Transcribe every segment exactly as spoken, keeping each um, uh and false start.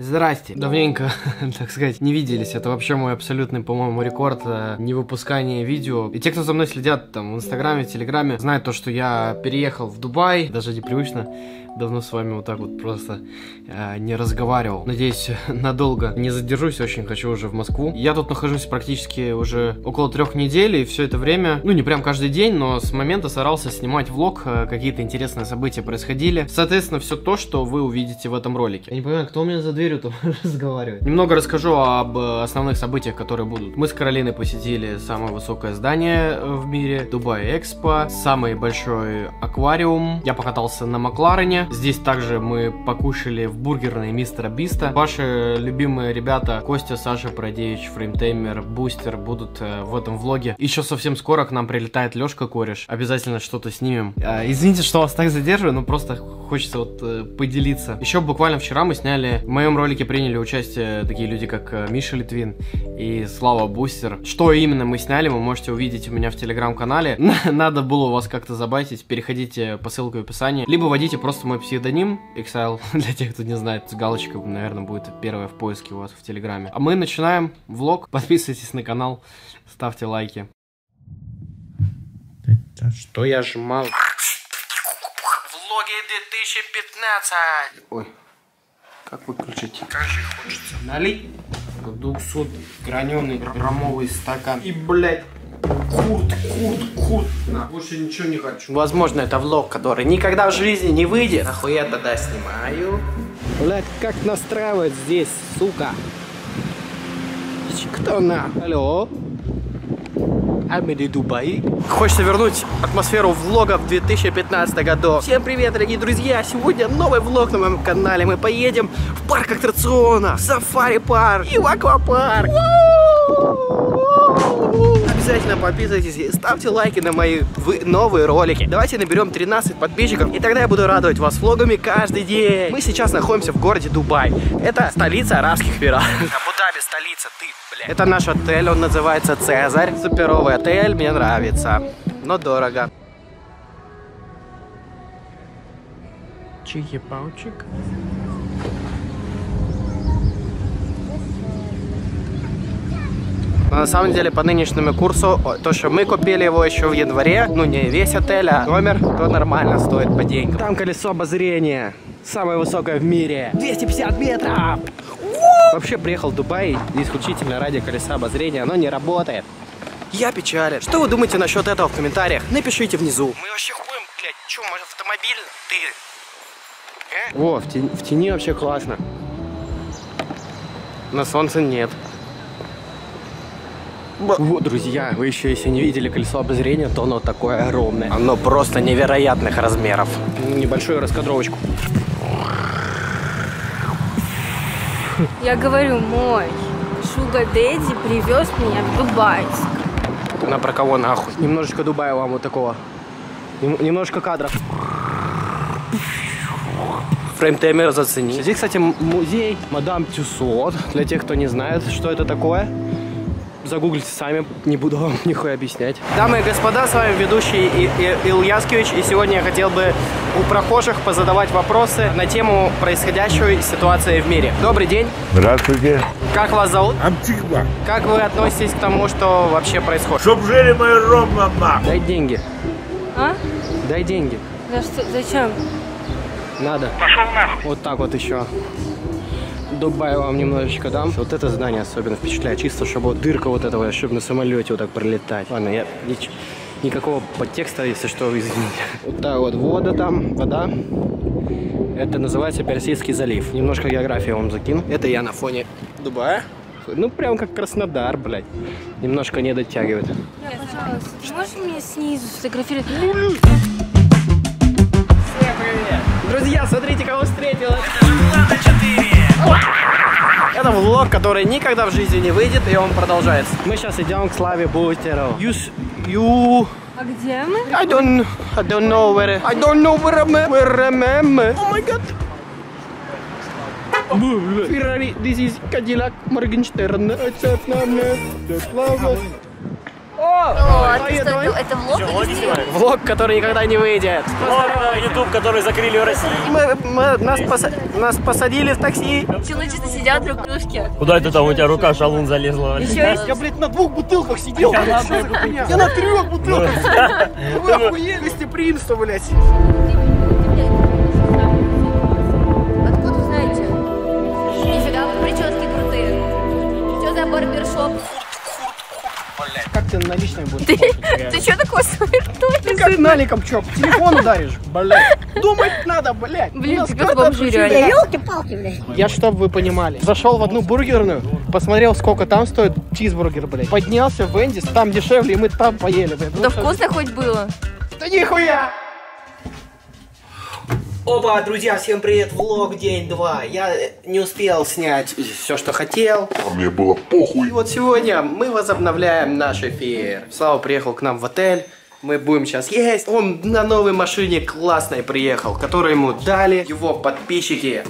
Здрасте. Давненько, так сказать, не виделись. Это вообще мой абсолютный, по-моему, рекорд э, не выпускания видео. И те, кто за мной следят там в Инстаграме, в Телеграме, знают то, что я переехал в Дубай. Даже непривычно. Давно с вами вот так вот просто э, не разговаривал. Надеюсь, надолго не задержусь. Очень хочу уже в Москву. Я тут нахожусь практически уже около трех недель. И все это время, ну не прям каждый день, но с момента старался снимать влог. Э, Какие-то интересные события происходили. Соответственно, все то, что вы увидите в этом ролике. Я не понимаю, кто у меня за дверью там разговаривает. Немного расскажу об основных событиях, которые будут. Мы с Каролиной посетили самое высокое здание в мире, Дубай Экспо, самый большой аквариум. Я покатался на Макларене. Здесь также мы покушали в бургерной Мистера Биста. Ваши любимые ребята Костя, Саша Продевич, Фреймтеймер, Бустер будут э, в этом влоге. Еще совсем скоро к нам прилетает Лешка Кореш. Обязательно что-то снимем. Э, извините, что вас так задерживаю, но просто хочется вот э, поделиться. Еще буквально вчера мы сняли, в моем ролике приняли участие такие люди, как э, Миша Литвин и Слава Бустер. Что именно мы сняли, вы можете увидеть у меня в телеграм-канале. Надо было вас как-то забайтить. Переходите по ссылке в описании. Либо вводите просто мой псевдоним Exile, для тех, кто не знает, с галочкой, наверное, будет первое в поиске у вас в Телеграме. А мы начинаем влог. Подписывайтесь на канал, ставьте лайки. Что я жмал? Влоги две тысячи пятнадцать. Ой, как выключить? Кажи, хочется налить двухсот граненый граммовый стакан. И, блядь, Курт, курт, курт. На, больше ничего не хочу. Возможно, это влог, который никогда в жизни не выйдет. Нахуй я тогда снимаю. Блядь, как настраивать здесь, сука? Кто на? Алло? Амиди Дубай. Хочется вернуть атмосферу влога в две тысячи пятнадцатом году. Всем привет, дорогие друзья! Сегодня новый влог на моем канале. Мы поедем в парк аттракционов, в сафари-парк и в аквапарк. Обязательно подписывайтесь и ставьте лайки на мои новые ролики. Давайте наберем тринадцать подписчиков, и тогда я буду радовать вас влогами каждый день. Мы сейчас находимся в городе Дубай. Это столица Арабских Эмиратов. Абу-Даби столица, ты, блядь. Это наш отель, он называется Цезарь. Суперовый отель, мне нравится, но дорого. Чики-паучик. Но на самом деле, по нынешнему курсу, то, что мы купили его еще в январе, ну не весь отель, а номер, то нормально стоит по деньгам. Там колесо обозрения, самое высокое в мире, двести пятьдесят метров. Вообще приехал в Дубай исключительно ради колеса обозрения, оно не работает. Я печален. Что вы думаете насчет этого в комментариях? Напишите внизу. Мы вообще ходим, блядь, что, может автомобиль? Ты... Э? О, в тени, в тени вообще классно. На солнце нет. Вот, друзья, вы еще если не видели колесо обозрения, то оно такое огромное. Оно просто невероятных размеров. Небольшую раскадровочку. Я говорю, мой Шугар Дэдди привез меня в Дубайск. Она про кого нахуй? Немножечко Дубая вам вот такого. Немножко кадров. Фреймтеймер зацени. Здесь, кстати, музей Мадам Тюссо. Для тех, кто не знает, что это такое. Загуглите сами, не буду вам нихуя объяснять. Дамы и господа, с вами ведущий И И Ильяскевич. И сегодня я хотел бы у прохожих позадавать вопросы на тему происходящей ситуации в мире. Добрый день. Здравствуйте. Как вас зовут? Амтигба. Как вы относитесь к тому, что вообще происходит? Чтоб жили мои ровно нахуй. Дай деньги. А? Дай деньги. За что? Зачем? Надо. Пошел нахуй. Вот так вот еще. Дубай вам немножечко дам. Вот это здание особенно впечатляет. Чисто, чтобы вот дырка вот этого, чтобы на самолете вот так пролетать. Ладно, я нич... никакого подтекста, если что, извините. Вот так вот вода там, вода. Это называется Персидский залив. Немножко географии вам закину. Это я на фоне Дубая. Ну, прям как Краснодар, блядь. Немножко не дотягивает. Да, пожалуйста, ты можешь меня снизу сфотографировать? Всем привет! Друзья, смотрите, кого встретил. Это же Влада четыре. Это влог, который никогда в жизни не выйдет, и он продолжается. Мы сейчас идем к Славе Бустеру. You, you... А где мы? I don't, I don't know where, I don't know where I'm, where I'm. Oh my god. Ferrari, this is Cadillac Morgenstern. О, О, ты что, это, это влог? влог, который никогда не выйдет. YouTube, который закрыли в России. Мы, мы, нас, поса нас посадили в такси. Человечество сидят друг к дружке. Куда это там у тебя рука шалун залезла? Еще Я, блядь, на двух бутылках сидел, блядь, что за хуйня? Я на трех бутылках сидел. Вы охуели, гостеприимство, блядь. Откуда вы знаете? Нифига, вы прически крутые. Что за барбершоп? Как ты наличные будешь? Ты, ты что такой смертельный? Ты как наликом, чё, телефон ударишь, блядь. Думать надо, блядь. Блин, ты как бомжи реально. Ёлки-палки, блядь. Я, чтоб вы понимали, зашел в одну бургерную, посмотрел, сколько там стоит чизбургер, блядь. Поднялся в Эндис, там дешевле, и мы там поели, блядь. Да вкусно хоть было. Да нихуя! Опа, друзья, всем привет, влог день два. Я не успел снять все, что хотел. А мне было похуй. И вот сегодня мы возобновляем наш эфир. Слава приехал к нам в отель. Мы будем сейчас есть. Он на новой машине классной приехал, которую ему дали его подписчики.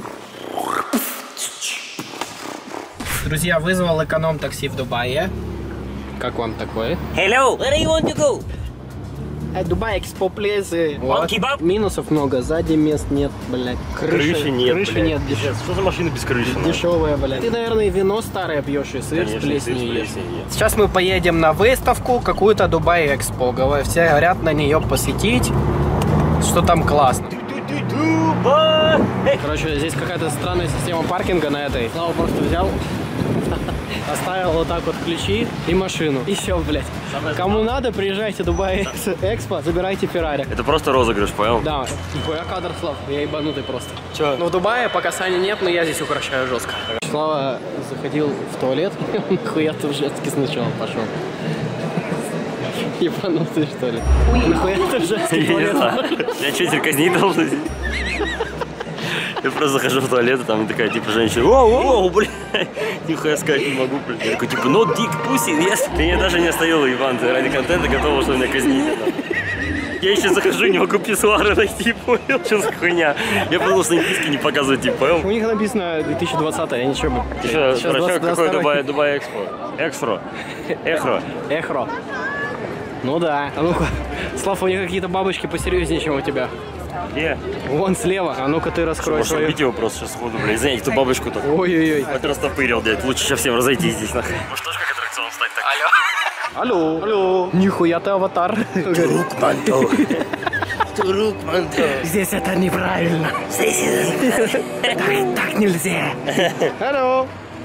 Друзья, вызвал эконом-такси в Дубае. Как вам такое? Hello, where do you want to go? Дубай Экспо Плейсы. Вот. Кебаб? Минусов много, сзади мест нет, блядь. Крыши, Крыши нет, Крыши блядь. нет, деш... Что за машина без крыши? дешевая, блядь. Ты, наверное, вино старое пьешь и сыр с Конечно, плесенью сыр с ешь. плесенью ешь. Сейчас мы поедем на выставку какую-то Дубай Экспо. Говорят, все говорят на нее посетить, что там классно. Дубай! Короче, здесь какая-то странная система паркинга на этой. Слава просто взял, оставил вот так вот ключи и машину. И все, блядь. Кому надо, приезжайте в Дубай Экспо, забирайте Феррари. Это просто розыгрыш, понял? Да, я кадр, Слав, я ебанутый просто. Чё? Ну в Дубае пока Сани нет, но я здесь украшаю жестко. Слава заходил в туалет, он нахуя ты в женский сначала пошел. Ебанутый, что ли? Нахуя ты в женский Я не туалет? знаю. Я что, теперь казнить должен? Я просто захожу в туалет, и там такая, типа, женщина, о, о, блядь, нихуя сказать не могу, блядь. Я такой, типа, no dick pussy, yes. Ты меня даже не оставил, Иван, ты ради контента готова, что меня казнить. Я еще захожу, не могу писсуары найти, понял? Что за хуйня? Я подумал, что олимпийский не показывать, типа, понял? У них написано две тысячи двадцатый, я ничего. Еще, Сейчас врачок, двадцать какой второй. Дубай, Дубай Экспо? Экспро. Эхро. Эхро. Ну да. А ну-ка, Слав, у них какие-то бабочки посерьезнее, чем у тебя. Где? Вон слева. А ну-ка ты раскрой Может свою. убить его просто сейчас сходу, блядь. Извините, ту бабочку тут. Ой-ой-ой. Хоть растопырил, дядь. Лучше сейчас всем разойтись здесь, нахуй. Может, тоже как аттракцион стать так? Алло. Алло. Нихуя ты аватар. Друг Манто. Друг Манто. Здесь это неправильно. Так, так нельзя. Алло.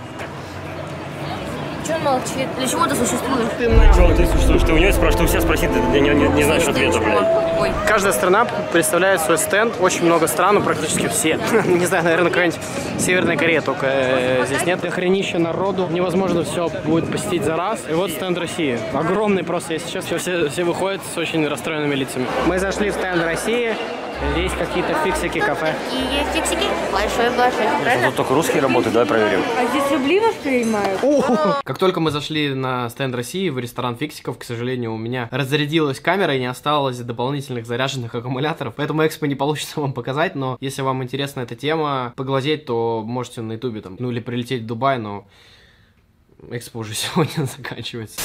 Че он молчит? Для чего ты существуешь? Ты на- Чего ты существуешь? Ты у него спрашиваешь, ты у всех спроси, ты не, не, не знаешь ответа, блядь. Ой. Каждая страна представляет свой стенд. Очень много стран, ну, практически все. Не знаю, наверное, какая-нибудь Северная Корея, только э, здесь нет. Охренища народу. Невозможно все будет посетить за раз. И вот стенд России. Огромный просто. Я сейчас все, все выходят с очень расстроенными лицами. Мы зашли в стенд России. Здесь какие-то фиксики, кафе. И есть фиксики? Большой-большой. Правильно? Тут только русские работают, давай проверим. А здесь рубли воспринимают? Как только мы зашли на стенд России в ресторан фиксиков, к сожалению, у меня разрядилась камера и не осталось дополнительных заряженных аккумуляторов. Поэтому экспо не получится вам показать, но если вам интересна эта тема, поглазеть, то можете на ютубе там, ну или прилететь в Дубай, но экспо уже сегодня заканчивается.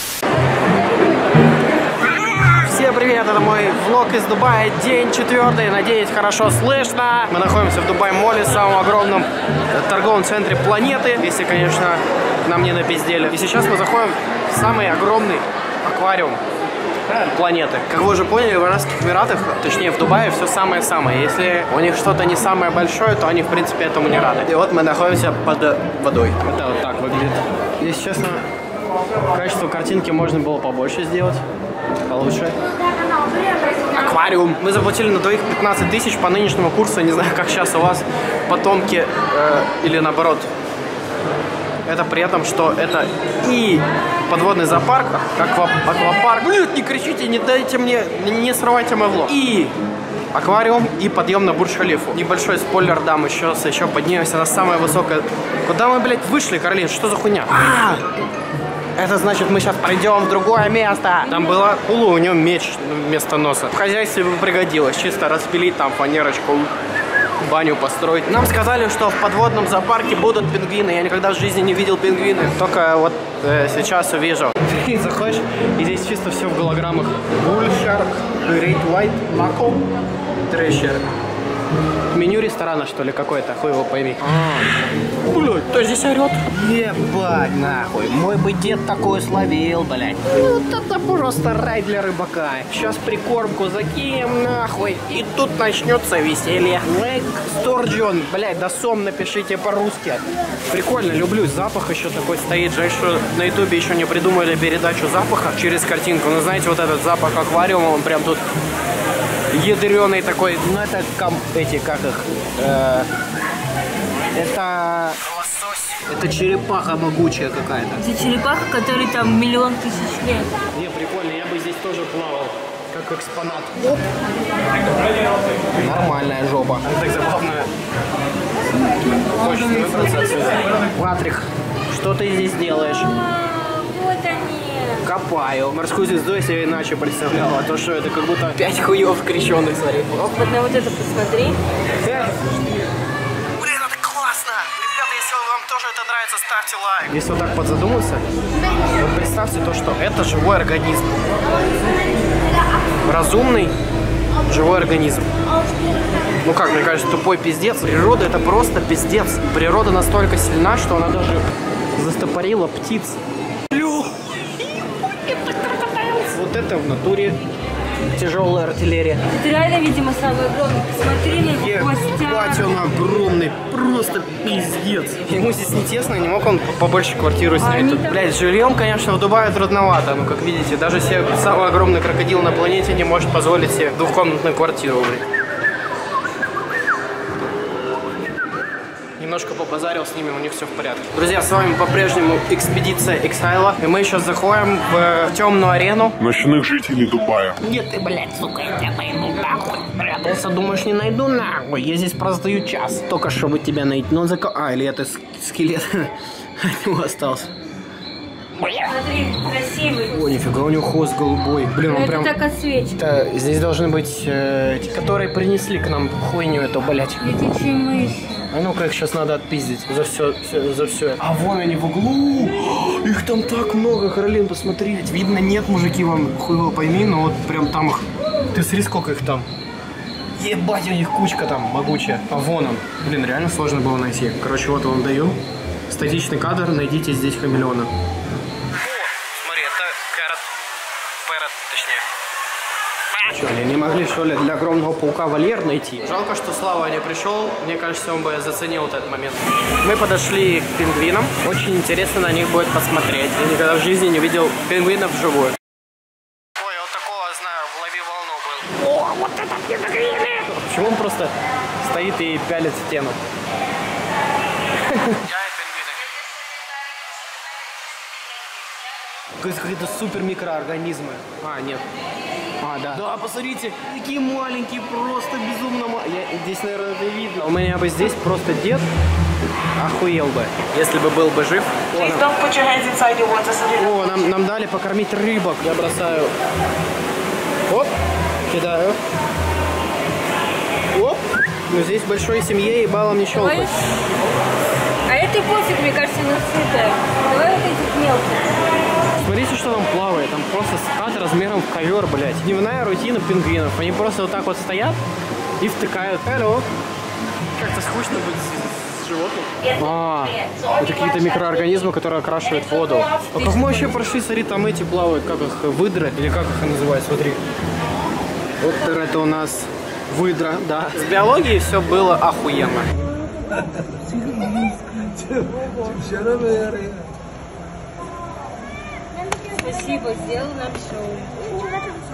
Всем привет, это мой влог из Дубая, день четвертый, надеюсь, хорошо слышно. Мы находимся в Дубай-моле, самом огромном торговом центре планеты, если, конечно, нам не напиздели. И сейчас мы заходим в самый огромный аквариум планеты. Как вы уже поняли, в Арабских Эмиратах, точнее в Дубае, все самое-самое. Если у них что-то не самое большое, то они, в принципе, этому не рады. И вот мы находимся под водой. Это вот так выглядит. Если честно, качество картинки можно было побольше сделать. Получше. Аквариум. Мы заплатили на двоих пятнадцать тысяч по нынешнему курсу. Не знаю, как сейчас у вас потомки э, или наоборот. Это при этом, что это и подводный зоопарк, аква, аквапарк. Блин, не кричите, не дайте мне, не срывайте мой влог. И аквариум, и подъем на Бурдж-Халифу. Небольшой спойлер дам, еще, еще поднимемся на самое высокое. Куда мы, блядь, вышли, Каролин? Что за хуйня? А-а-а! Это значит, мы сейчас пойдем в другое место. Там было улу, у него меч вместо носа. В хозяйстве бы пригодилось. Чисто распилить там фанерочку, баню построить. Нам сказали, что в подводном зоопарке будут пингвины. Я никогда в жизни не видел пингвины. Только вот э, сейчас увижу. Ты заходишь, и здесь чисто все в голограммах. Bull Shark, Great White, Mako, Treasure. Меню ресторана, что ли, какое-то, хуй его пойми. А, блядь, кто здесь орет? Ебать, нахуй, мой бы дед такое словил, блядь. Вот это просто рай для рыбака. Сейчас прикормку закинем, нахуй, и тут начнется веселье. Лейк Сторджон, блядь, да сом напишите по-русски. Прикольно, люблю, запах еще такой стоит. Жаль, что на ютубе еще не придумали передачу запаха через картинку. Ну, знаете, вот этот запах аквариума, он прям тут ядреный такой. Ну, это кам эти, как их, э это лосось. Это черепаха могучая какая-то. Это черепаха, которой там миллион тысяч лет. Не, прикольно, я бы здесь тоже плавал, как экспонат. Оп. Нормальная жопа. Это так забавно. Хочется выбраться отсюда. Патрик, что ты здесь делаешь? А, вот они. Копаю. Морскую звезду я себе иначе представляла. А то, что это как будто пять хуев крещенных, смотри. Оп. Вот на вот это посмотри. Блин, это классно! Ребята, если вам тоже это нравится, ставьте лайк. Если вот так подзадуматься, вот представьте то, что это живой организм. Разумный живой организм. Ну как, мне кажется, тупой пиздец. Природа это просто пиздец. Природа настолько сильна, что она даже застопорила птиц. Вот это в натуре тяжелая артиллерия. Это реально, видимо, самый огромный. Посмотри на его костяк. Ебать, он огромный, просто пиздец. Ему здесь не тесно, не мог он побольше квартиру снять. Тут, там... блядь, с жильем, конечно, в Дубае трудновато. Ну, как видите, даже себе самый огромный крокодил на планете не может позволить себе двухкомнатную квартиру, блядь. Немножко побазарил с ними, у них все в порядке. Друзья, с вами по-прежнему экспедиция Эксайла. И мы сейчас заходим в темную арену ночных жителей Дубая. Где ты, блядь, сука, я тебя найду нахуй. Прятался, думаешь, не найду нахуй. Я здесь простою час, только чтобы тебя найти. Ну, за... А, или это скелет от него остался. Смотри, красивый. О, нифига, у него хвост голубой. Блин, он это прям... так отсвечивает. Это, здесь должны быть э, те, которые принесли к нам хуйню эту, блядь. Летучие мыши. А ну-ка, их сейчас надо отпиздить за все, все, за все. А вон они в углу. Их там так много, Каролин, посмотри. Видно, нет, мужики, вам хуй его пойми, но вот прям там их... Ты смотри, сколько их там. Ебать, у них кучка там могучая. А вон он. Блин, реально сложно было найти. Короче, вот вам даю. Статичный кадр, найдите здесь хамелеона. Смотри, это Кэрот. Пэрот, точнее. Что, они не могли, что ли, для огромного паука вольер найти? Жалко, что Слава не пришел. Мне кажется, он бы заценил вот этот момент. Мы подошли к пингвинам. Очень интересно на них будет посмотреть. Я никогда в жизни не видел пингвинов вживую. Ой, вот такого, знаю, в лови волну был. О, вот это пингвины! Почему он просто стоит и пялит в стену? Какие-то супер микроорганизмы. А, нет. А, да. Да, посмотрите, такие маленькие, просто безумно маленькие. Здесь, наверное, это видно. У меня бы здесь просто дед охуел бы, если бы был бы жив. О, нам, О, нам, нам дали покормить рыбок. Я бросаю. Оп, кидаю. Оп. Ну, здесь большой семье и баллом не щелкать. А это пофиг, мне кажется, на сытая. Давай вот этих мелких. Смотрите, что там плавает. Там просто скат размером в ковер, блядь. Дневная рутина пингвинов. Они просто вот так вот стоят и втыкают. Hello. Как-то скучно быть с, с животным. А, это какие-то микроорганизмы, которые окрашивают воду. А как мы вообще прошли, смотри, там эти плавают, как их, выдры, или как их называют, смотри. Вот это у нас выдра, да. С биологией все было охуенно. Спасибо, сделал нам шоу.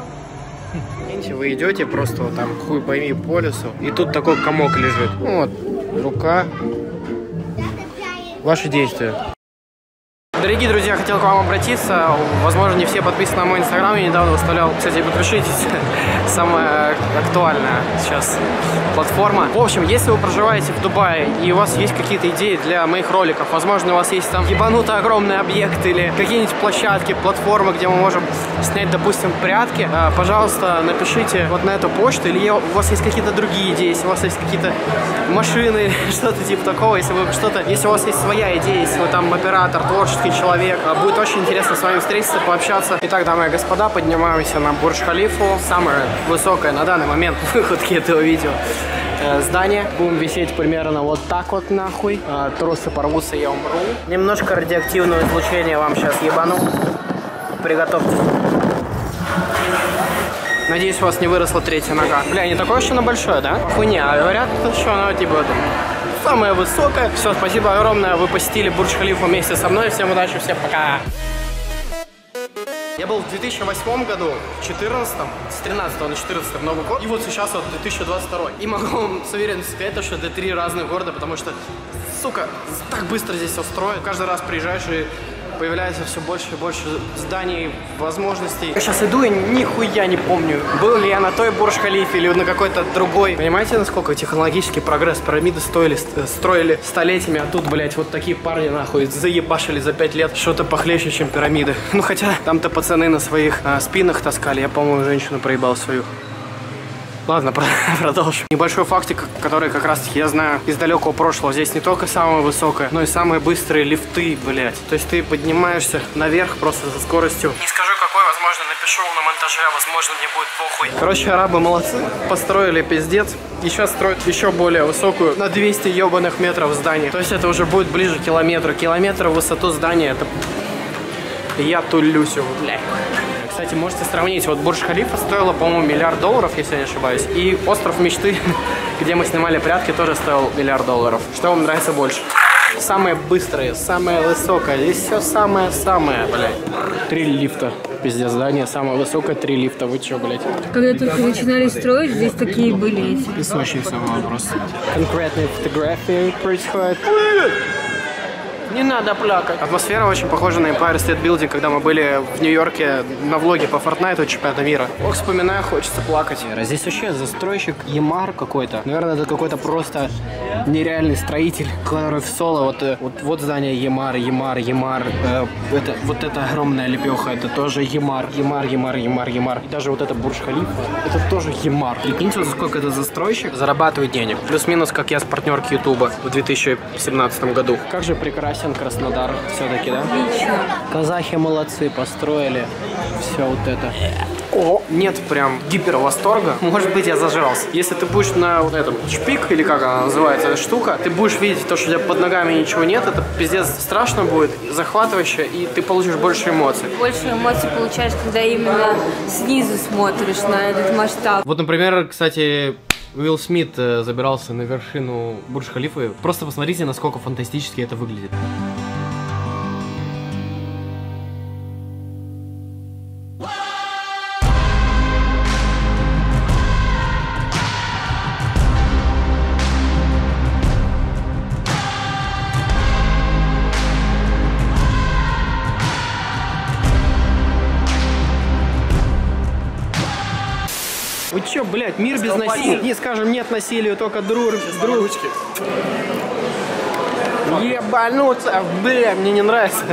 Вы идете просто вот там, хуй пойми, по лесу, и тут такой комок лежит. Вот, рука. Ваши действия. Дорогие друзья, хотел к вам обратиться. Возможно, не все подписаны на мой инстаграм. Я недавно выставлял. Кстати, подпишитесь. Самая актуальная сейчас платформа. В общем, если вы проживаете в Дубае и у вас есть какие-то идеи для моих роликов, возможно, у вас есть там ебанутый огромный объект или какие-нибудь площадки, платформы, где мы можем снять, допустим, прятки, пожалуйста, напишите вот на эту почту. Или у вас есть какие-то другие идеи, если у вас есть какие-то машины, что-то типа такого, если вы что-то, если у вас есть своя идея, если вы там оператор, творческий человек, будет очень интересно с вами встретиться, пообщаться. Итак, дамы и господа, поднимаемся на Бурдж-Халифу. Самая высокая на данный момент выходки этого видео. э, здание. Будем висеть примерно вот так вот нахуй. Э, тросы порвутся, я умру. Немножко радиоактивного излучения вам сейчас ебану. Приготовьтесь. Надеюсь, у вас не выросла третья нога. Бля, не такое, что она большое, да? Хуйня, а говорят, что она типа это, самая высокая. Все, спасибо огромное, вы посетили Бурдж-Халифу вместе со мной. Всем удачи, всем пока. Я был в две тысячи восьмом году, в две тысячи четырнадцатом, с тринадцатого на четырнадцатый в Новый год, и вот сейчас вот две тысячи двадцать второй. И могу вам с уверенностью сказать, что это три разных города, потому что, сука, так быстро здесь все строят. Каждый раз приезжаешь и появляется все больше и больше зданий, возможностей. Я сейчас иду и нихуя не помню, был ли я на той Бурдж-Халифе или на какой-то другой. Понимаете, насколько технологический прогресс? Пирамиды стоили, строили столетиями, а тут, блядь, вот такие парни, нахуй, заебашили за пять лет что-то похлеще, чем пирамиды. Ну, хотя там-то пацаны на своих а, спинах таскали. Я, по-моему, женщину проебал свою. Ладно, продолжим. Небольшой фактик, который как раз я знаю из далекого прошлого. Здесь не только самое высокое, но и самые быстрые лифты, блядь. То есть ты поднимаешься наверх просто со скоростью. Не скажу какой, возможно, напишу на монтаже, возможно, мне будет похуй. Короче, арабы молодцы. Построили пиздец. И сейчас строят еще более высокую, на двести ебаных метров здание. То есть это уже будет ближе к километру. Километр в высоту здания, это... Я тулюсь, блядь. Кстати, можете сравнить, вот Бурдж-Халифа стоила, по-моему, миллиард долларов, если я не ошибаюсь. И остров мечты, где мы снимали прятки, тоже стоил миллиард долларов. Что вам нравится больше? Самые быстрые, самое высокое. Здесь все самое-самое, блядь. Три лифта. Пиздец, здание самое высокое, три лифта. Вы чё, блядь? Когда только начинали строить, здесь такие были эти. Песочница вопрос. Конкретные фотографии происходят. Не надо плакать. Атмосфера очень похожа на Empire State Building, когда мы были в Нью-Йорке на влоге по Fortnite чемпионата мира. Ох, вспоминаю, хочется плакать. Здесь вообще застройщик Ямар какой-то. Наверное, это какой-то просто нереальный строитель, который в соло. Вот, вот, вот здание Ямар, Ямар, Ямар. Э, это, вот эта огромная лепеха, это тоже Ямар, Ямар, Ямар, Ямар, Ямар. И даже вот это Бурдж-Халифа, это тоже Ямар. Прикиньте, вот сколько этот застройщик зарабатывает денег. Плюс-минус, как я с партнерки Ютуба в две тысячи семнадцатом году. Как же прекрасен Краснодар все-таки, да? Отлично. Казахи молодцы, построили все вот это. О, нет прям гипер восторга. Может быть, я зажрался. Если ты будешь на вот этом шпик, или как она называется, эта штука, ты будешь видеть то, что у тебя под ногами ничего нет, это пиздец страшно будет, захватывающе, и ты получишь больше эмоций. Больше эмоций получаешь, когда именно снизу смотришь на этот масштаб. Вот, например, кстати, Уилл Смит э, забирался на вершину Бурдж-Халифы. Просто посмотрите, насколько фантастически это выглядит. Вы чё, блядь, мир без насилия? Не скажем нет насилию, только друг, дружки. Ебануться, бля, мне не нравится.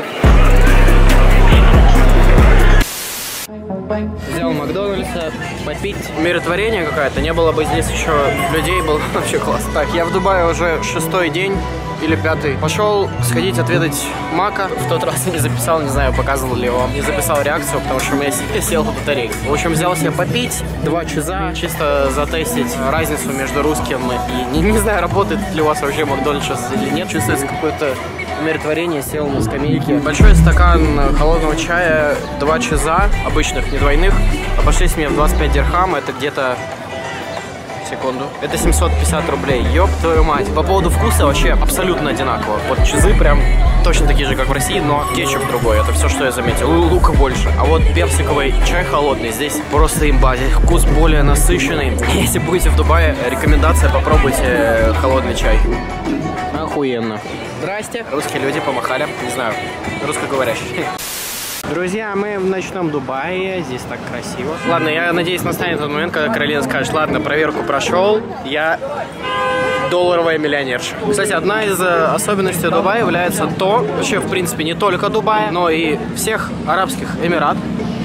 Взял Макдональдса, попить. Умиротворение какое-то, не было бы здесь еще людей, было вообще классно. Так, я в Дубае уже шестой день. Или пятый. Пошел сходить отведать мака. В тот раз я не записал, не знаю, показывал ли его. Не записал реакцию, потому что у меня сел по батарейке. В общем, взял себе попить два чиза, чисто затестить разницу между русским и... Не, не знаю, работает ли у вас вообще Макдональдс сейчас или нет. Чувствуется какое-то умиротворение, сел на скамейке. Большой стакан холодного чая, два чиза, обычных, не двойных. Обошлись мне в двадцать пять дирхам, это где-то... Секунду. Это семьсот пятьдесят рублей. Ёб твою мать. По поводу вкуса вообще абсолютно одинаково. Вот чизы прям точно такие же, как в России, но кетчуп другой. Это все, что я заметил. Лука больше. А вот персиковый чай холодный здесь просто имба. Здесь вкус более насыщенный. Если будете в Дубае, рекомендация, попробуйте холодный чай. Охуенно. Здрасте. Русские люди помахали. Не знаю, русскоговорящие. Друзья, мы в ночном Дубае, здесь так красиво. Ладно, я надеюсь, настанет тот момент, когда Каролина скажет: ладно, проверку прошел, я долларовая миллионерша. Кстати, одна из особенностей Дубая является то, вообще, в принципе, не только Дубая, но и всех Арабских Эмиратов.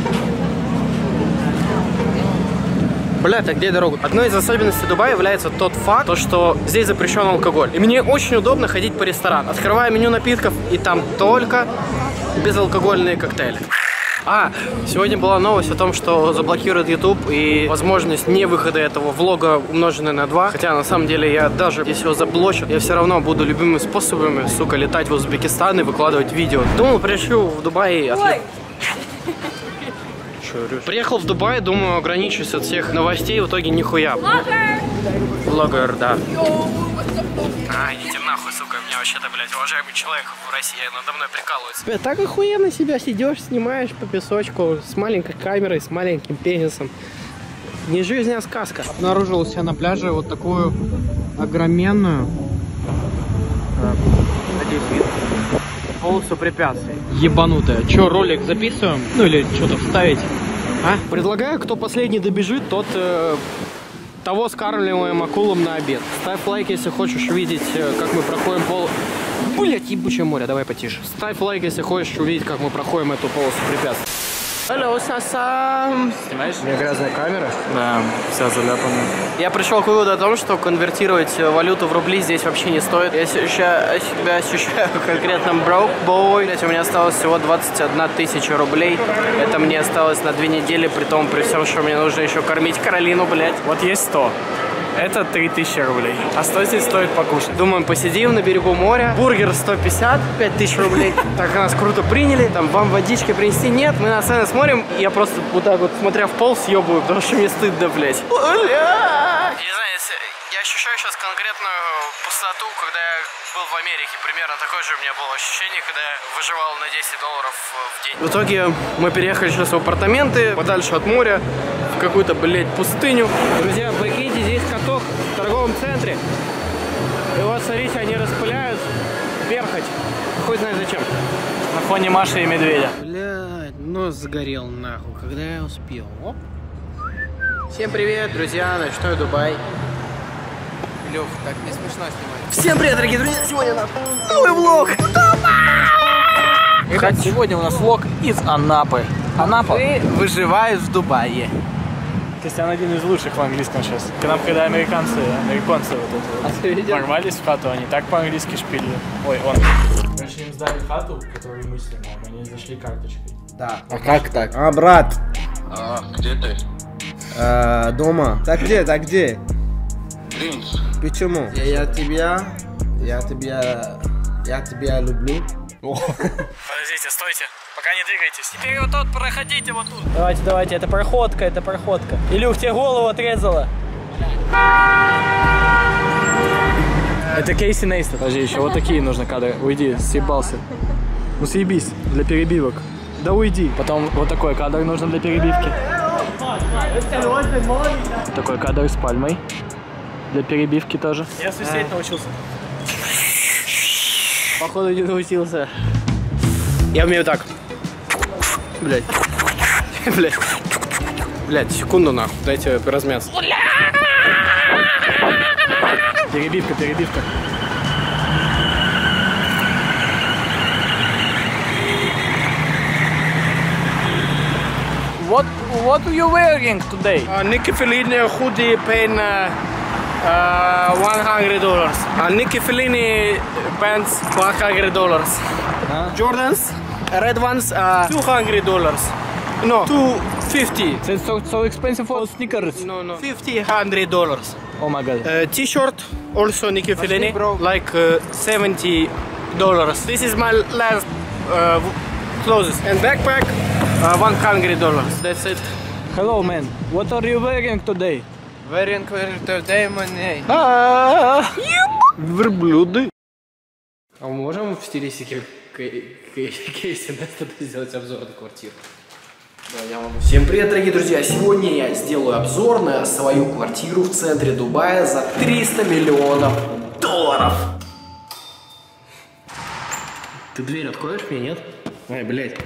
Блядь, а где дорога? Одной из особенностей Дубая является тот факт, то, что здесь запрещен алкоголь. И мне очень удобно ходить по ресторанам. Открываю меню напитков, и там только безалкогольные коктейли. А, сегодня была новость о том, что заблокируют YouTube и возможность не выхода этого влога умноженная на два. Хотя на самом деле я даже если его заблочат, я все равно буду любыми способами, сука, летать в Узбекистан и выкладывать видео. Думал, пришлю в Дубай. Отли... Приехал в Дубай, думаю, ограничусь от всех новостей, в итоге нихуя. Блогер! Блогер, да. А, идите нахуй, сука, меня вообще-то, блядь, уважаемый человек в России надо мной прикалывается. Так охуенно себя сидешь, снимаешь по песочку с маленькой камерой, с маленьким пенисом. Не жизнь, а сказка. Обнаружил у себя на пляже вот такую огроменную, надеюсь, видно, полосу препятствий. Ебанутая. Че, ролик записываем? Ну или что-то вставить? А? Предлагаю, кто последний добежит, тот э, того скармливаем акулам на обед. Ставь лайк, если хочешь увидеть, как мы проходим пол... Блять, ебучее море, давай потише. Ставь лайк, если хочешь увидеть, как мы проходим эту полосу препятствий. Алло, Саса. Снимаешь? У меня грязная камера. Да, вся заляпана. Я пришел к выводу о том, что конвертировать валюту в рубли здесь вообще не стоит. Я ощущаю, себя ощущаю конкретным broke boy. У меня осталось всего двадцать одна тысяча рублей. Это мне осталось на две недели, при том, при всем, что мне нужно еще кормить Каролину, блядь. Вот есть сто. Это три тысячи рублей. А сто здесь стоит покушать. Думаем, посидим на берегу моря. Бургер сто пятьдесят, пять тысяч рублей. Так нас круто приняли. Там вам водички принести. Нет, мы на сцене смотрим. Я просто вот так вот, смотря в пол, съебываю, потому что мне стыдно, блядь. Не знаю, я ощущаю сейчас конкретную пустоту, когда я был в Америке. Примерно такое же у меня было ощущение, когда я выживал на десять долларов в день. В итоге мы переехали сейчас в апартаменты, подальше от моря, в какую-то, блядь, пустыню. Друзья, прикиньте, здесь каток в торговом центре. И вот, смотрите, они распыляют перхоть. Хоть знает зачем. На фоне Маши и Медведя. Блядь, нос загорел нахуй, когда я успел. Оп. Всем привет, друзья, ночной Дубай. Лёх, так не смешно снимать. Всем привет, дорогие друзья, сегодня у нас новый влог. Итак, сегодня у нас влог из Анапы. Анапа выживает в Дубае. Костян один из лучших в английском сейчас. К нам, когда американцы, американцы вот это вот, ворвались в хату, они так по-английски шпилили. Ой, он. Короче, им сдали хату, которую мы снимаем, они зашли карточкой. Да. А как так? А, брат. А, где ты? А, дома. Так где, так где? Принц. Почему? Я, я тебя, я тебя, я тебя люблю. Подождите, стойте, пока не двигайтесь. Теперь вот тут проходите вот тут. Давайте, давайте, это проходка, это проходка. Илюх, тебе голову отрезала. Это Кейси Нейстат. Подожди, еще вот такие нужны кадры. Уйди, съебался. Ну съебись, для перебивок. Да уйди. Потом вот такой кадр нужен для перебивки. Такой кадр с пальмой. Для перебивки тоже. Я свистеть а. научился. Походу не научился. Я умею так. Блять. Блять. Блять, секунду нахуй. Дайте размяться. Перебивка, перебивка. What what are you wearing today? Uh, Nikki Fellini hoodie paying uh, uh, one hundred dollars. Uh, Nikki Fellini pants one hundred dollars. Huh? Jordans, red ones, uh, two hundred dollars. No, two fifty. So it's so, so expensive for sneakers. No, no, fifty hundred dollars. Oh my god. Uh, T-shirt, also Nikki Fellini, like uh, seventy dollars. This is my last uh, clothes and backpack. Uh, one hundred dollars. That's it. Hello, man. What are you wearing today? Wearing today money. Ah, верблюды. А мы можем в стилистике Кейси Нейстата сделать обзор на квартиру? Да, я могу. Всем привет, дорогие друзья! Сегодня я сделаю обзор на свою квартиру в центре Дубая за триста миллионов долларов. Ты дверь откроешь мне, нет? Ай, блядь.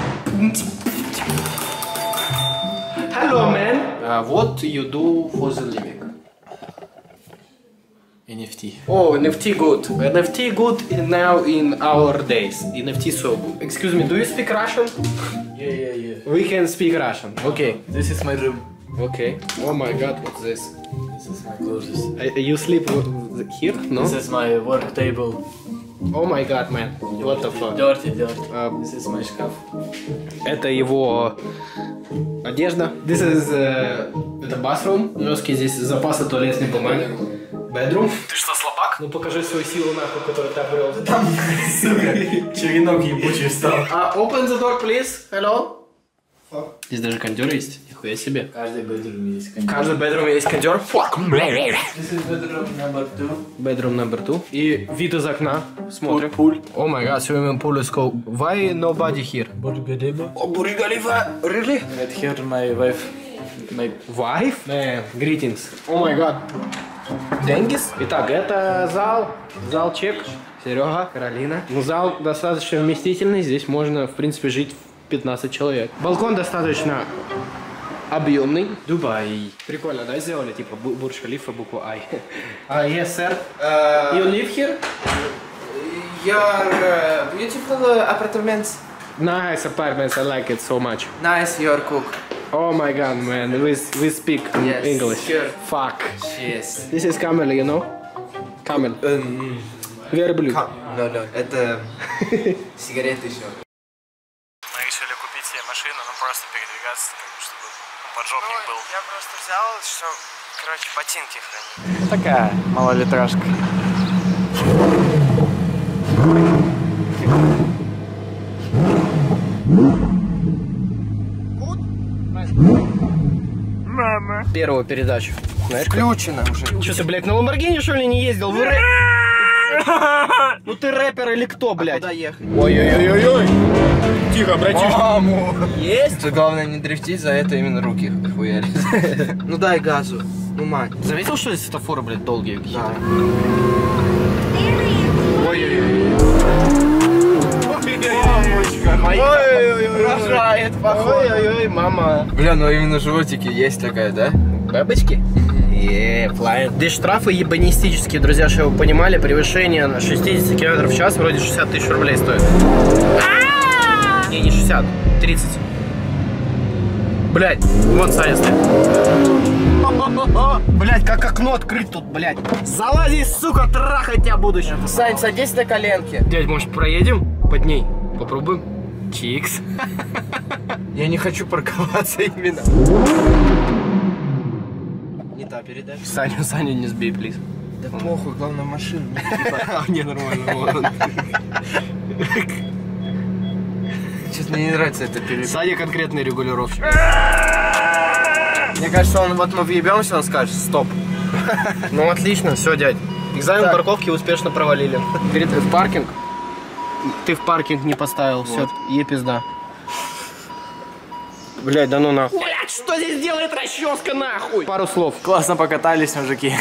Hello, man. Uh, what you do for the living? эн эф ти. Oh, эн эф ти good. эн эф ти good now in our days. эн эф ти so good. Excuse me, do you speak Russian? Yeah, yeah, yeah. We can speak Russian. Okay. This is my room. Okay. Oh my god, what's this? This is my clothes. Uh, you sleep here? No? This is my work table. О май гад, man. What the fuck? Dirty, dirty. Uh, This is my шкаф. Это его одежда. This is uh, это bathroom. Жесткий здесь запасы туалетной бумаги. Bedroom. Ты что, слабак? Ну покажи свою силу нахуй, которую ты обрел. Там, сука, черенок ебучий встал. А, open the door, please. Hello. Здесь даже кондер есть. Нихуя себе. В каждой bedroom есть В кондер. каждом bedroom есть кондер. Fuck. This is bedroom number two. Bedroom number two. И вид из окна. Смотрим. Пуль. О май гад, swimming pool is cool. Why nobody here? Бургалиба. О, Бургалифа. Really? Right here my wife. My... Wife? Man, greetings. О май гад. Денгис. Итак, это зал. Зал чек. Серега, Каролина. Ну, зал достаточно вместительный. Здесь можно, в принципе, жить пятнадцать человек. Балкон достаточно объемный. Дубай. Прикольно, да, сделали? Типа Бурдж-Халифа, буква I. Ah, yes, sir. Uh, you live here? Your uh, beautiful uh, apartments. Nice apartments, I like it so much. Nice, your cook. Oh my god, man, we, we speak Yes, English. sure. Fuck. Yes. This is camel, you know? Camel. Um, Верблюд. no, no. Это сигареты еще. Мы решили купить себе машину, ну просто передвигаться, как бы, чтобы поджопник был. Я просто взял, что, короче, ботинки хранить. Такая малолитражка. Первую передачу. Знаешь, Включено уже. что ты, блядь, на Ламборгини, что ли, не ездил? Вы рэп... Ну ты рэпер или кто, блядь? Куда ехать? Ой-ой-ой-ой-ой. Тихо, братишка. Маму! Есть? Тут главное не дрифтить, за это именно руки хуяли. Ну дай газу. Ну, мать. Заметил, что здесь светофоры, блядь, долгие какие-то? Да. Ой-ой-ой. Мамочка моя. Рожает, походу. Ой-ой-ой, мама. Бля, ну именно животики есть такая, да? Бабочки? Еее, флайн. Здесь штрафы ебанистические, друзья, чтобы вы понимали, превышение на шестьдесят километров в час вроде шестьдесят тысяч рублей стоит. Не, не шестьдесят, тридцать. Блять, вон Саня стоит. Блять, как окно открыть тут, блять. Залази, сука, трахать тебя буду сейчас. Сань, садись на коленки. Дядь, может проедем под ней? Попробуем. Чикс. Я не хочу парковаться именно. Не та передача. Саню, Саню не сбей, плиз. Да похуй, главное машину. Не, нормально. Честно, мне не нравится эта передача. Саня конкретный регулировщик. Мне кажется, он вот мы въебемся, он скажет стоп. Ну отлично, все, дядь. Экзамен парковки успешно провалили. Перед в паркинг. Ты в паркинг не поставил, все, е пизда. Блять, да ну нахуй. Блять, что здесь делает расческа нахуй? Пару слов. Классно покатались, мужики.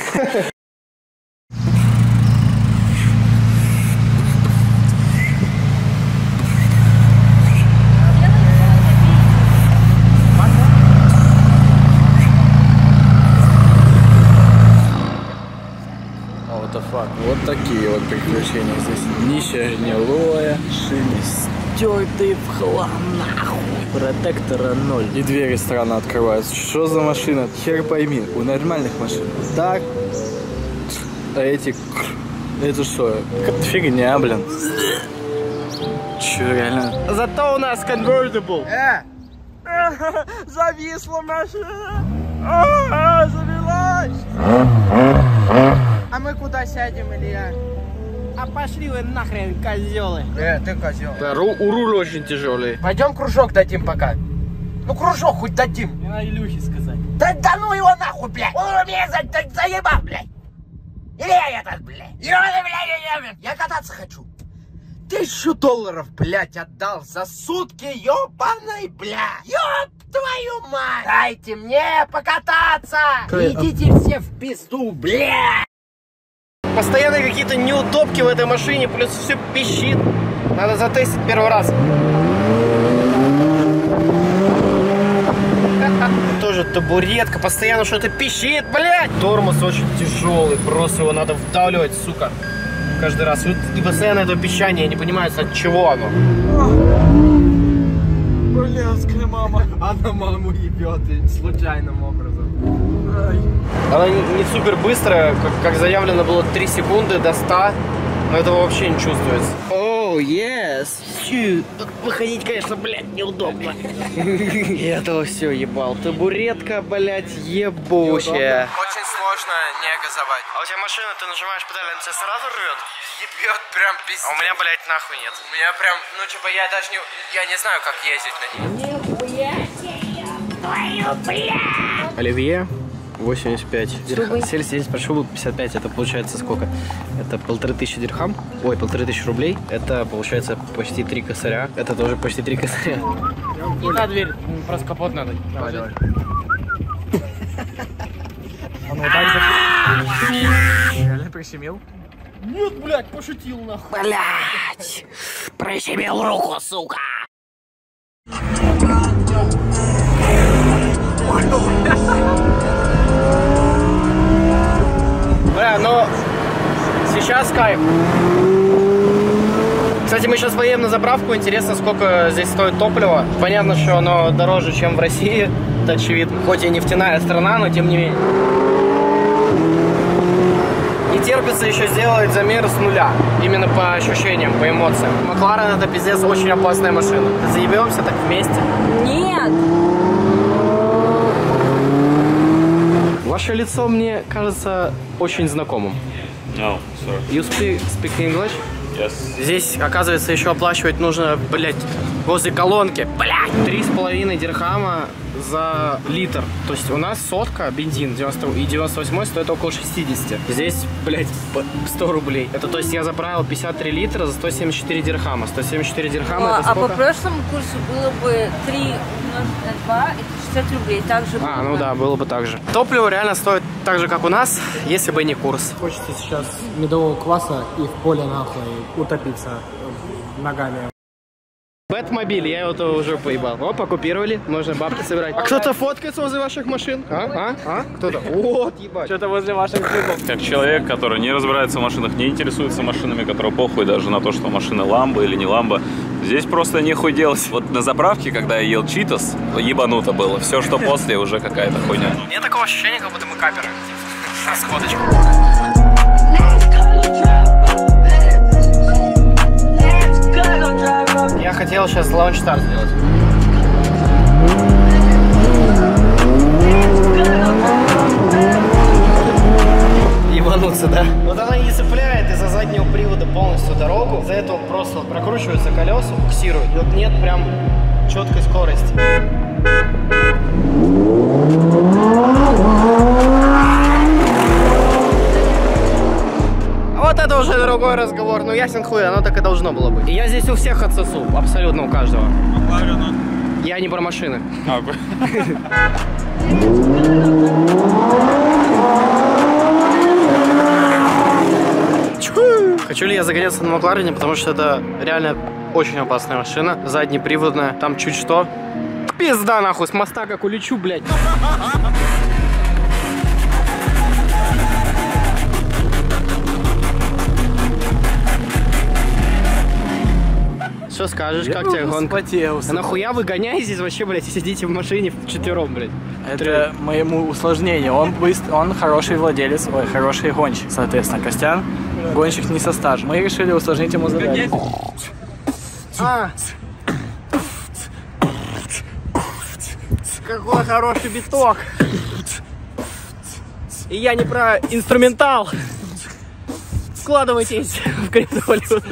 Вот такие вот приключения здесь. Днище гнилое, шины стертые в хлам, нахуй. Протектора ноль. И двери странно открываются. Что за машина? Хер пойми. У нормальных машин так. А эти... Это что? Фигня, блин. Че, реально? Зато у нас convertible. Э! Зависла машина! А, завелась! А мы куда сядем, Илья? А пошли вы нахрен, козелы. Э, ты козел. Да, ру руль очень тяжелый. Пойдем кружок дадим пока. Ну кружок хоть дадим. Не надо Илюхе сказать. Да, да ну его нахуй, блядь! Он меня за, за, заебал, блядь! Илья этот, блядь! Я, блядь, я кататься хочу. Тысячу долларов, блядь, отдал за сутки, ёбаный, блядь! Ёб твою мать! Дайте мне покататься! Идите все в пизду, блядь! Постоянно какие-то неудобки в этой машине, плюс все пищит. Надо затестить первый раз. Тоже табуретка, постоянно что-то пищит, блядь! Тормоз очень тяжелый, просто его надо вдавливать, сука. Каждый раз. И постоянно это пищание, я не понимаю, от чего оно. Блядская мама. Она маму ебет случайным образом. Она не, не супер быстрая, как, как заявлено было три секунды до ста. но этого вообще не чувствуется. Оу, oh, yes! Чу. Тут выходить, конечно, блядь, неудобно. Я этого все ебал. Табуретка, блядь, ебучая. Очень сложно не газовать. А у тебя машина, ты нажимаешь педаль, она тебя сразу рвет? Ебет прям пиздец. А у меня, блядь, нахуй нет. У меня прям, ну типа я даже не, я не знаю, как ездить на ней. Оливье восемьдесят пять дирхам. Сельдь здесь прошу пятьдесят пять. Это получается сколько? Это полторы тысячи дирхам. Ой, полторы тысячи рублей. Это получается почти три косаря. Это тоже почти три косаря. Не та дверь, просто капот надо. Давай, давай. Он вот так же... Реально прищемил? Нет, блядь, пошутил нахуй. Блядь, прищемил руку, сука. Бля, ну сейчас кайф. Кстати, мы сейчас поедем на заправку. Интересно, сколько здесь стоит топливо. Понятно, что оно дороже, чем в России. Это очевидно. Хоть и нефтяная страна, но тем не менее. Не терпится еще сделать замер с нуля. Именно по ощущениям, по эмоциям. Макларен — это пиздец очень опасная машина. Заебемся так вместе? Нет! Ваше лицо мне кажется очень знакомым. No, sorry. You speak, speak English? Yes. Здесь, оказывается, еще оплачивать нужно, блядь, возле колонки. Блядь! Три с половиной дирхама за литр. То есть у нас сотка бензин девяносто и девяносто восемь стоит около шестидесяти. Здесь, блядь, сто рублей. Это то есть я заправил пятьдесят три литра за сто семьдесят четыре дирхама. сто семьдесят четыре дирхама О, это а сколько? по прошлому курсу было бы три умножить на два, это шестьдесят рублей. Так же А, было ну бы. да, было бы так же. Топливо реально стоит так же, как у нас, если бы не курс. Хочется сейчас медового кваса и в поле нахуй утопиться ногами. Бэтмобиль, я его тоже уже поебал. О, покупировали, можно бабки собирать. А кто-то фоткается возле ваших машин? А? А? А? Кто-то? Вот, ебать. Что-то возле ваших клипов. Как человек, который не разбирается в машинах, не интересуется машинами, которого похуй даже на то, что машина ламба или не ламба, здесь просто нехуй делать. Вот на заправке, когда я ел читос, ебануто было. Все, что после, уже какая-то хуйня. Нет такого ощущения, как будто мы каперы. С фоточкой. Я хотел сейчас лаунч-старт сделать. Ебануться, да? Вот она не цепляет из-за заднего привода полностью дорогу. Из-за этого просто вот прокручиваются колеса, буксируют. И вот нет прям четкой скорости. Вот это уже другой разговор. Ну ясен хуй, оно так и должно было быть. И я здесь у всех отсосу, абсолютно у каждого. Я не про машины. Хочу ли я загоняться на Макларене, потому что это реально очень опасная машина. Заднеприводная, там чуть что. Пизда нахуй, с моста как улечу, блядь. Что скажешь, Я как тебе гонка? вспотел. А нахуя вы гоняетесь вообще, блядь, и сидите в машине вчетвером, блядь? Это моему усложнению. Он быстр, он хороший владелец, ой, хороший гонщик. Соответственно, Костян гонщик не со стажем. Мы решили усложнить ему задачу. А! Какой хороший биток! И я не про инструментал! Вкладывайтесь в криптовалюту!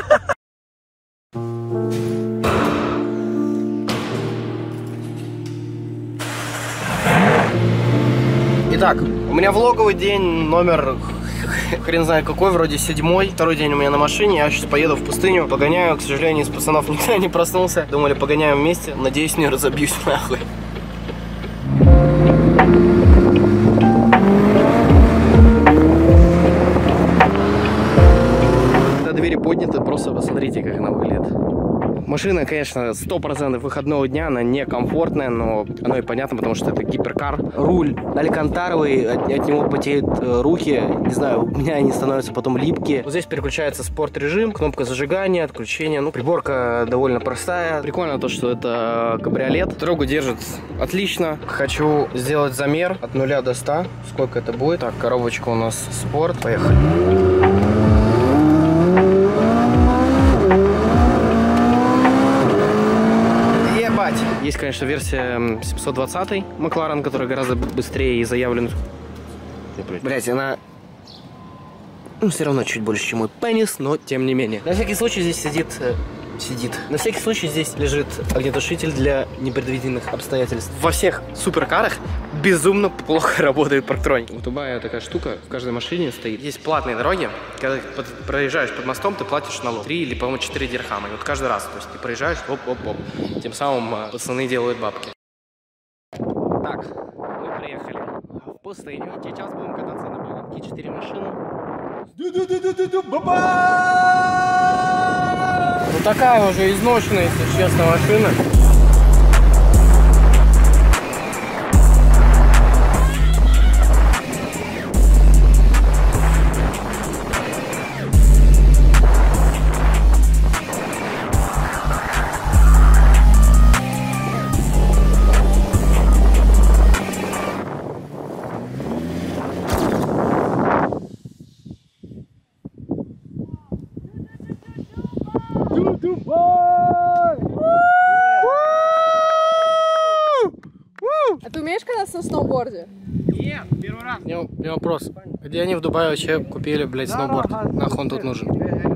Итак, у меня влоговый день номер, хрен знает какой, вроде седьмой. Второй день у меня на машине, я сейчас поеду в пустыню, погоняю. К сожалению, из пацанов никто не проснулся. Думали, погоняем вместе. Надеюсь, не разобьюсь нахуй. Когда двери подняты, просто посмотрите, как она выглядит. Машина, конечно, сто процентов выходного дня, она некомфортная, но оно и понятно, потому что это гиперкар. Руль алькантаровый, от, от него потеют э, руки, не знаю, у меня они становятся потом липкие. Вот здесь переключается спорт-режим, кнопка зажигания, отключения, ну, приборка довольно простая. Прикольно то, что это кабриолет. Дорогу держит отлично. Хочу сделать замер от нуля до ста, сколько это будет. Так, коробочка у нас спорт, поехали. Есть, конечно, версия семьсот двадцать Макларен, которая гораздо быстрее и заявлен. Блять, она... Ну, все равно чуть больше, чем мой пенис, но тем не менее. На всякий случай здесь сидит... Э, сидит. На всякий случай здесь лежит огнетушитель для непредвиденных обстоятельств. Во всех суперкарах безумно плохо работает парктроник. У Дубая такая штука, в каждой машине стоит. Есть платные дороги, когда ты под, проезжаешь под мостом, ты платишь налог. Три или, по-моему, четыре дирхама. И вот каждый раз, то есть ты проезжаешь, оп-оп-оп. Тем самым э, пацаны делают бабки. Так, мы приехали в пустыню. Сейчас будем кататься на баланке. Четыре машины. Ну такая уже изношенная, если честно, машина. А ты умеешь кататься на сноуборде? Нет, первый раз. У меня вопрос. Где они в Дубае вообще купили, блядь, сноуборд? Нахуй он тут нужен?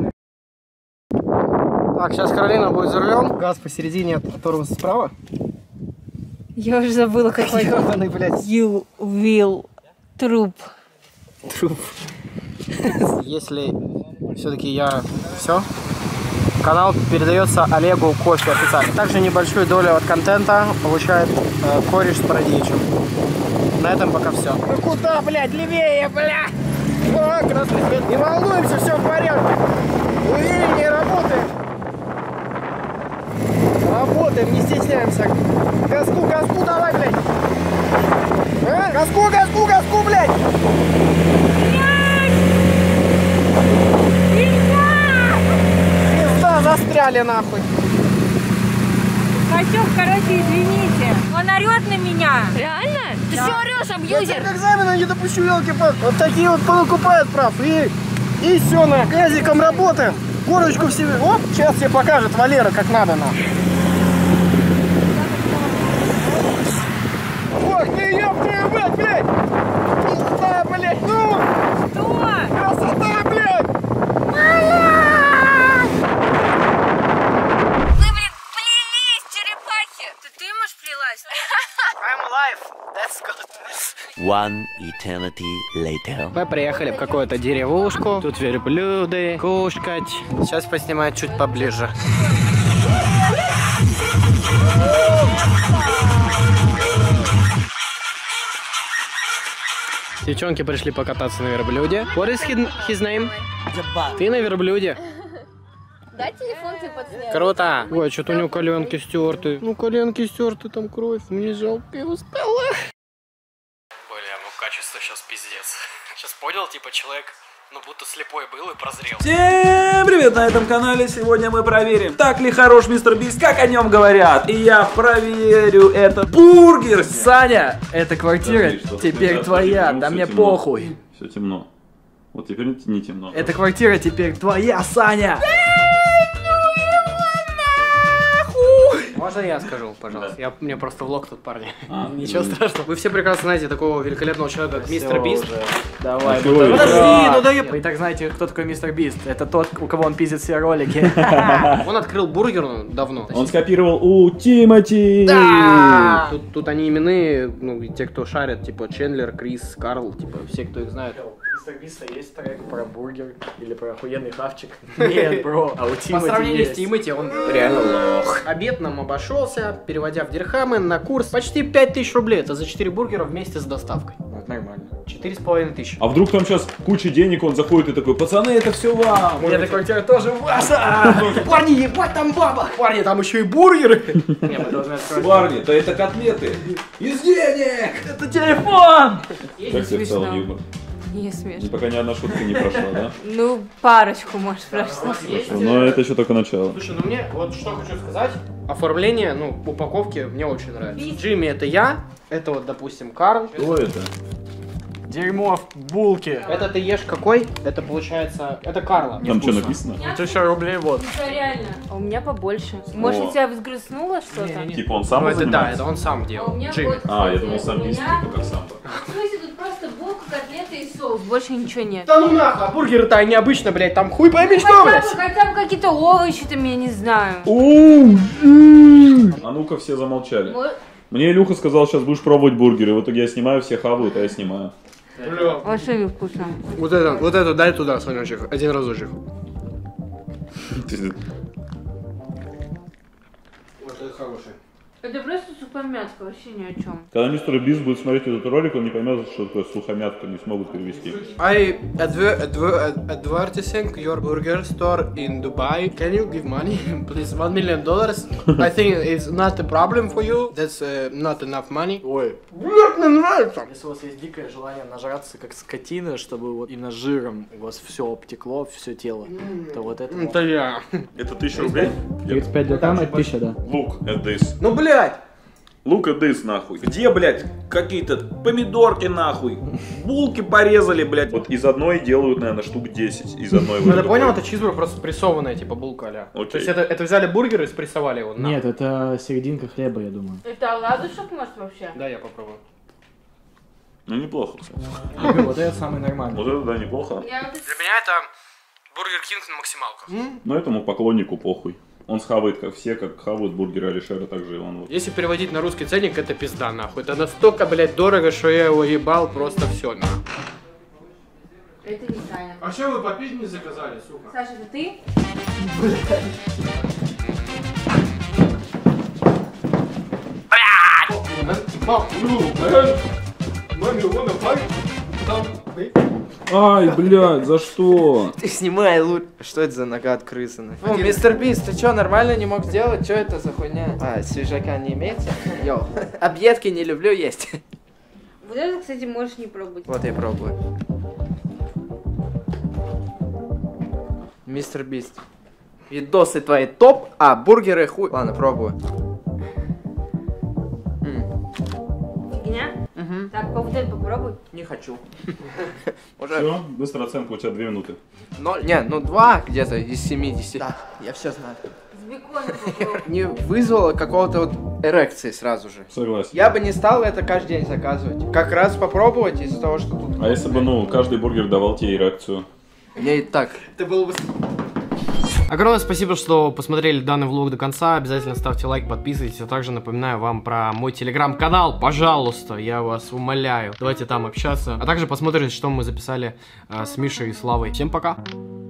Так, сейчас Каролина будет за рулем. Газ посередине оторвался справа. Я уже забыла, какой. Ёбаный, блядь. You will труп. Труп. Если все-таки я все, канал передается Олегу Кофе официально. Также небольшую долю от контента получает э, кореш с Парадичем. На этом пока все. Ну куда, блядь, левее, блядь? О, красный свет. Не волнуемся, все в порядке. Увереннее работаем. Работаем, не стесняемся. Газку, газку давай, блядь. А? Газку, газку, газку, блядь. Пизда, застряли нахуй. Катюк, короче, извините. Он орет на меня. Реально? Ты Да. все орешь, Я абьюзер? тебя к экзамену не допущу, елки-палки. Вот такие вот понакупают прав. И, и все, на газиком работаем. Корочку в себе. Оп, сейчас тебе покажет Валера, как надо нам. Ох ты, ёб твою мать, блядь! Пизда, блядь, ну! Что? Красота, блядь! Вы, блин, плелись, черепахи. Ты, ты, может, плелась? I'm alive, that's good. One eternity later. Мы приехали в какую-то деревушку. Тут верблюды, кушкать. Сейчас поснимаю чуть поближе. Девчонки пришли покататься на верблюде. What is his, his name? Ты на верблюде. Дай телефон тебе подснять. Круто. Ой, что-то у него коленки стерты. Ну, коленки стерты, там кровь. Мне жалко, я устала. Бля, ну качество сейчас пиздец. Сейчас понял, типа, человек, ну, будто слепой был и прозрел. Всем привет на этом канале. Сегодня мы проверим, так ли хорош мистер Бист, как о нем говорят. И я проверю этот бургер. Саня, эта квартира теперь твоя, да мне похуй. Все темно. Вот теперь не темно. Эта квартира теперь твоя, Саня. Можно я скажу, пожалуйста? Да. Я, мне просто влог тут, парни. А, Ничего ну, страшного. Вы все прекрасно знаете такого великолепного человека, как мистер Бист. Давай, А чего подожди, еще? ну да я... Вы и так знаете, кто такой мистер Бист. Это тот, у кого он пиздит все ролики. Он открыл бургерную давно. Он скопировал у Тимати. Да! Тут, тут они именные, ну, и те, кто шарят, типа Чендлер, Крис, Карл, типа все, кто их знает. Мистер Биста есть трек про бургер или про охуенный хавчик? Нет, бро, а у Тимати По сравнению есть. с Тимати он реально лох. Обед нам обошелся, переводя в дирхамы на курс, почти пять тысяч рублей. Это за четыре бургера вместе с доставкой. Ну, это нормально. четыре с половиной тысячи. А вдруг там сейчас куча денег, он заходит и такой, пацаны, это все вам. Эта квартира тоже ваша! Парни, ебать там баба! Парни, там еще и бургеры! Не, мы должны открыть. Парни, то это котлеты. Из денег! Это телефон! Как тебе в целом юмор? Не смешно. Пока ни одна шутка не прошла, да? Ну, парочку, может, прошло. Но это еще только начало. Слушай, ну мне, вот что хочу сказать, оформление, ну, упаковки мне очень нравится. Джимми это я, это вот, допустим, Карл. Что это? Дерьмо в булке. Это ты ешь какой? Это получается... Это Карла. Там что написано? Тысяча рублей вот. Ну, реально. А у меня побольше. Может, я тебя взгрустнула что-то? Типа он сам Ну, это да, занимается? это он сам делал. А у меня Джимми. вот, А, я кстати, думал, сам у пиздит, меня- типа как сам. В смысле, тут просто булка, котлеты и соус. Больше ничего нет. Да ну нахуй, а бургеры-то они обычно, блядь, там хуй пойми что, Хотя блядь. бы, хотя бы какие-то овощи там, я не знаю. А ну-ка все замолчали. Вот. Мне Илюха сказал, сейчас будешь пробовать бургеры. В итоге я снимаю, все хавают, а я снимаю. Вообще невкусно. Вот это, вот это дай туда, Сонечек, один разочек. Вот это хороший. Это просто сухомятка, вообще ни о чем. Когда мистер Бист будет смотреть этот ролик, он не поймет, что такое сухомятка, не смогут перевести. I adver adver advertising your burger store in Dubai. Can you give money, please? One million dollars. I think it's not a problem for you. That's uh, not enough money. Ой. Блядь, мне нравится. Если у вас есть дикое желание нажраться как скотина, чтобы вот именно жиром у вас все обтекло, все тело, то вот это... Это я. Это тысяча рублей? тридцать пять дирхам, это тысяча, да. Look at this. Ну, блядь. Look at this, нахуй. Где, блядь, какие-то помидорки, нахуй? Булки порезали, блядь. Вот из одной делают, наверное, штук десять. Из одной. Ну, ты понял, это чизбургер просто спрессованная, типа булка а-ля. Окей. То есть это, это взяли бургер и спрессовали его. на. Нет, это серединка хлеба, я думаю. Это оладушек, может, вообще? Да, я попробую. Ну, неплохо, кстати. Вот это самый нормальный. Вот это, да, неплохо. Я вот Для меня это Бургер Кинг на максималках. Но этому поклоннику похуй. Он схавает, как все, как хавают бургеры Алишера, так же и он. Вот. Если переводить на русский ценник, это пизда, нахуй. Это настолько, блядь, дорого, что я его ебал просто все, нахуй. Это не Саня. А что вы попить не заказали, сука? Саша, это ты? Ай, блядь, за что? Ты снимай лучше. Что это за нога от крысы? О, мистер Бист, ты что, нормально не мог сделать? Что это за хуйня? А, свежака не имеется? Йоу. Объедки не люблю есть. Вот это, кстати, можешь не пробовать. Вот я пробую. Мистер Бист. Видосы твои топ, а бургеры хуй. Ладно, пробую. Фигня? Угу. Так, по вот это попробуй. Не хочу. Все, быстрая оценка, у тебя две минуты. Ноль, не, ну два где-то из семидесяти. Да, я все знаю. С беконом попробуй. Не вызвало какого-то вот эрекции сразу же. Согласен. Я бы не стал это каждый день заказывать. Как раз попробовать из-за того, что тут... А если бы, ну, каждый бургер давал тебе реакцию? Мне и так. Это было бы... Огромное спасибо, что посмотрели данный влог до конца. Обязательно ставьте лайк, подписывайтесь. А также напоминаю вам про мой телеграм-канал. Пожалуйста, я вас умоляю. Давайте там общаться. А также посмотрите, что мы записали э, с Мишей и Славой. Всем пока!